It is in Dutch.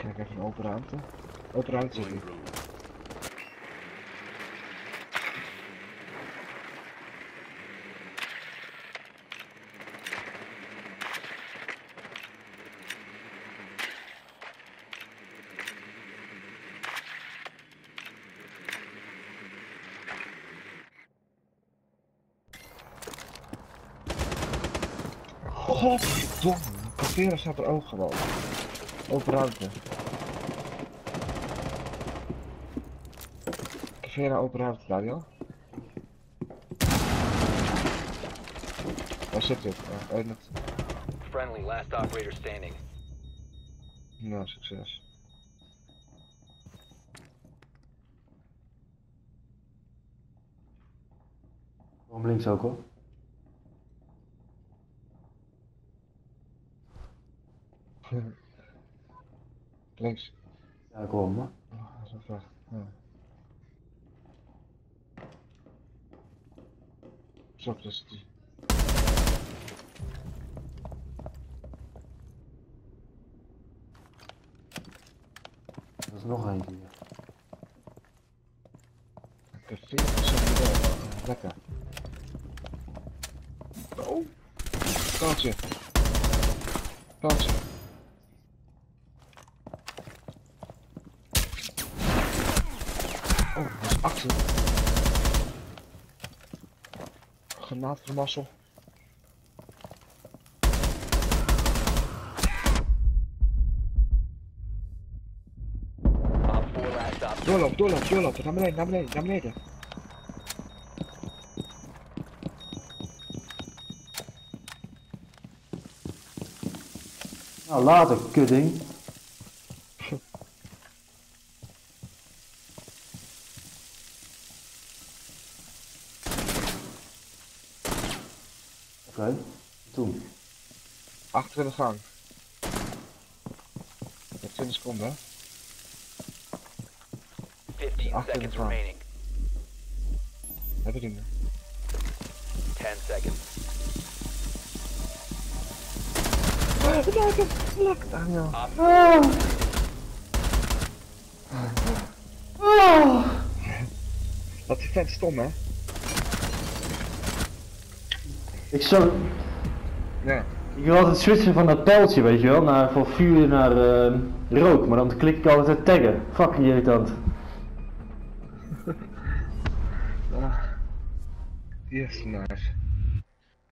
Kijk even een open ruimte. Open ruimte zit hier. Godverdomme, Cavera staat er ook gewoon. Open ruimte. Cavera open ruimte, Daniel. Waar zit dit? Friendly, last operator standing. Nou, succes. Om links ook hoor. Links. Ja, ik hoor hem hoor. Oh, dat is wel ver. Ja. Zo, dat is die. Er is nog eentje hier. Cavera zit er wel. Lekker. Oh! Paaltje. Paaltje. Oh, dat is achter. Granaatvermassel. Doorloop, doorloop, doorloop. Naar beneden, naar beneden, naar beneden. Nou, later, kudding. Oké, toen. Achter in de gang. Met 20 seconden, hè? 15 Achter in de seconds gang. remaining. Heb je die meer? 10 seconds. Lekker, Daniel. Dat is vet stom, hè? Ik zou... Ja. Ik wil altijd switchen van dat pijltje, weet je wel, naar, van vuur naar rook, maar dan klik ik altijd taggen. Fucking irritant. Yes, nice.